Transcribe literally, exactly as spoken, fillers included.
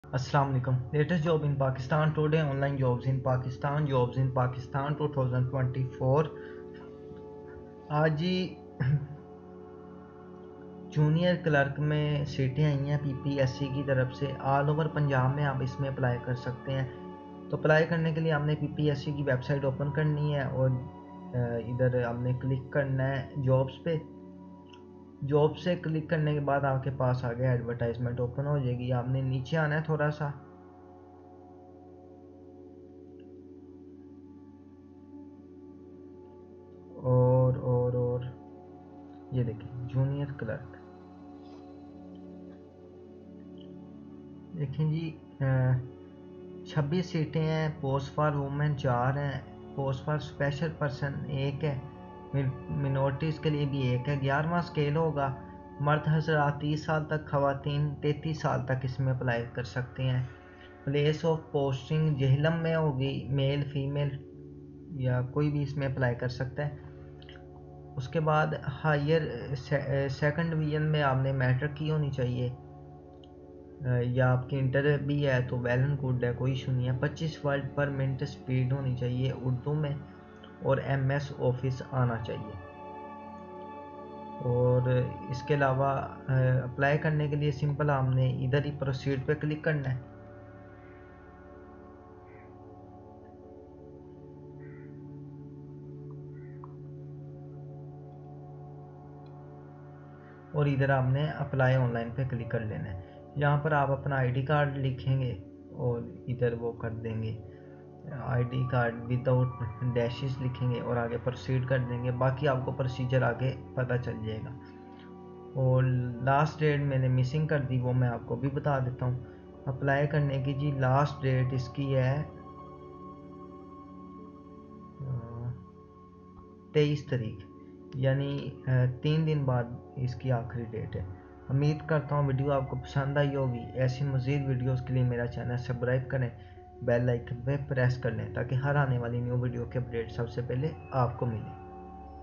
अस्सलाम वालेकुम। Latest job in Pakistan today, online jobs in Pakistan, jobs in Pakistan two thousand twenty four. आज ही junior clerk में सीटें आई हैं पीपीएससी की तरफ से। ऑल ओवर पंजाब में आप इसमें अप्लाई कर सकते हैं। तो अप्लाई करने के लिए आपने पीपीएससी की वेबसाइट ओपन करनी है और इधर आपने क्लिक करना है जॉब्स पे। जॉब से क्लिक करने के बाद आपके पास आगे एडवर्टाइजमेंट ओपन हो जाएगी। आपने नीचे आना है थोड़ा सा, और और और ये देखिए जूनियर क्लर्क। देखें जी, छब्बीस सीटें हैं। पोस्ट फॉर वुमेन चार हैं, पोस्ट फॉर स्पेशल पर्सन एक है, मिनोरिटीज़ के लिए भी एक है। ग्यारहवां स्केल होगा। मर्द हजरात तीस साल तक, खवातीन तैंतीस साल तक इसमें अप्लाई कर सकते हैं। प्लेस ऑफ पोस्टिंग जेहलम में होगी। मेल फीमेल या कोई भी इसमें अप्लाई कर सकता है। उसके बाद हायर से, सेकंड डिवीज़न में आपने मैट्रिक की होनी चाहिए, या आपकी इंटर भी है तो वेल एंड गुड है, कोई इशू नहीं है। पच्चीस वर्ड पर मिनट स्पीड होनी चाहिए उर्दू में, और एमएस ऑफिस आना चाहिए। और इसके अलावा अप्लाई करने के लिए सिंपल आपने इधर ही प्रोसीड पे क्लिक करना है। और इधर आपने अप्लाई ऑनलाइन पे क्लिक कर लेना है। यहाँ पर आप अपना आईडी कार्ड लिखेंगे और इधर वो कर देंगे, आईडी कार्ड विदाउट डैशेस लिखेंगे और आगे प्रोसीड कर देंगे। बाकी आपको प्रोसीजर आगे पता चल जाएगा। और लास्ट डेट मैंने मिसिंग कर दी, वो मैं आपको भी बता देता हूँ। अप्लाई करने की जी लास्ट डेट इसकी है तेईस तारीख, यानी तीन दिन बाद इसकी आखिरी डेट है। उम्मीद करता हूँ वीडियो आपको पसंद आई होगी। ऐसी मज़ीद वीडियोस के लिए मेरा चैनल सब्सक्राइब करें, बेल आइकन पे प्रेस कर लें ताकि हर आने वाली न्यू वीडियो के अपडेट सबसे पहले आपको मिले।